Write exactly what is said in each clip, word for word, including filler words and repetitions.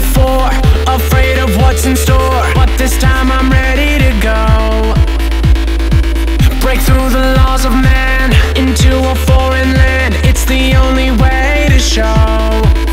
before, afraid of what's in store, but this time I'm ready to go. Break through the laws of man into a foreign land. It's the only way to show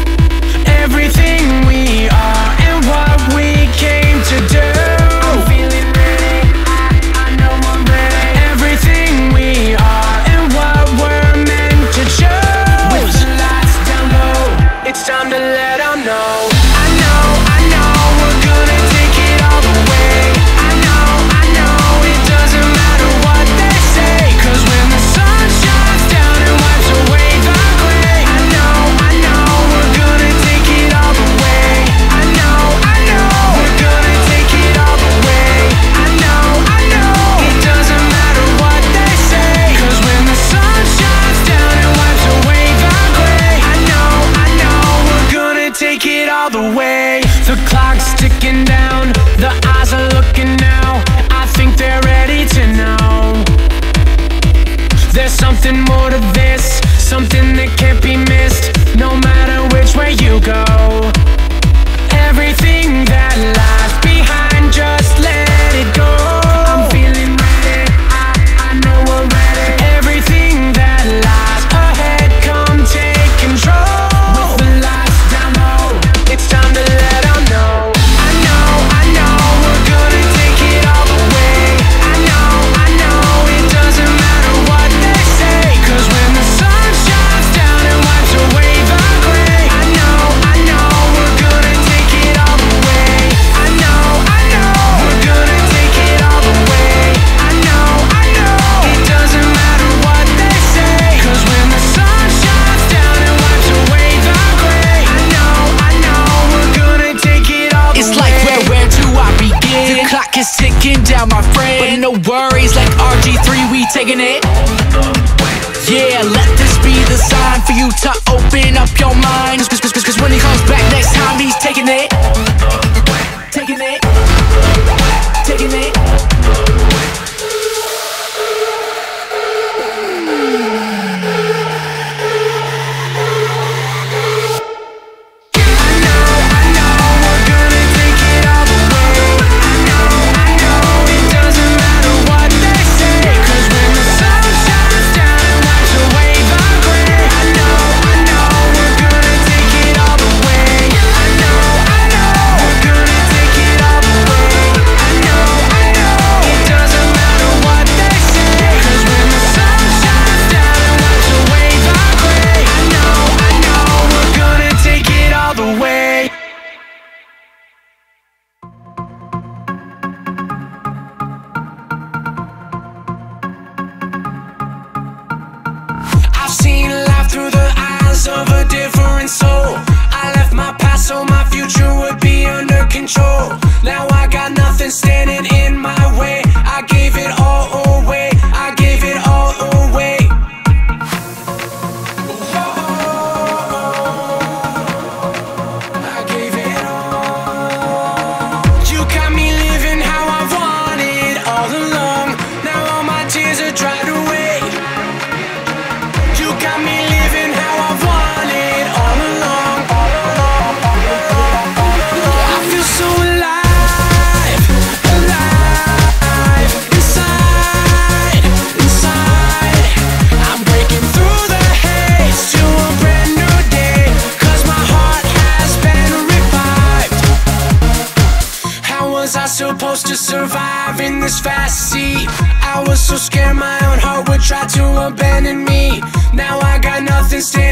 everything we are and what we came to do. I'm feeling ready, I, I know I'm ready. Everything we are and what we're meant to choose. With the lights down low, it's time to let them know. I know, I know, we're gonna take it all the way. I know, I know, it doesn't matter what they say, 'cause when the sun shines down and wipes away the gray, I know, I know, we're gonna take it all the way. I know, I know, we're gonna take it all the way. I know, I know, it doesn't matter what they say, 'cause when the sun shines down and wipes away the gray, I know, I know, we're gonna take it all the way. The clock's ticking down, the eyes are looking now. I think they're ready to know there's something more to this, something that can't be missed, no matter which way you go. Everything that lies behind, just let it go. I'm feeling ready, I, I know we're ready. Everything that lies ahead, come take control. With the lights down low, it's time to let them know. I know, I know, we're gonna take it all the way. I know, I know, it doesn't matter what they say, 'cause when the sun shines down and wipes away the gray, I know, I know, we're gonna take it all the way. I know, I know, we're gonna take it all the way. I know, I know, it doesn't matter what they say, 'cause when the sun shines down and wipes away the gray, I know, I know, we're gonna take it all the way. It's like where, where do I begin? The clock is ticking down, my friend, but no worries, like R G three, we taking it. Yeah, let this be the sign for you to open up your mind, 'cause, 'cause, 'cause when he comes back next time, he's taking it. Taking it. Taking it. I've seen life through the eyes of a different soul. I left my past so my future would be under control. Now I got nothing standing in my way. I gave it all away, I gave it all away. I gave it all. You got me living how I wanted all along. Now all my tears are dried away. You got me living how I wanted all along, all along, all along, all along. I feel so alive, alive, inside, inside. I'm breaking through the haze to a brand new day, 'cause my heart has been revived. How was I supposed to survive in this fast sea? I was so scared my own heart would try to abandon me. Now I got nothing standing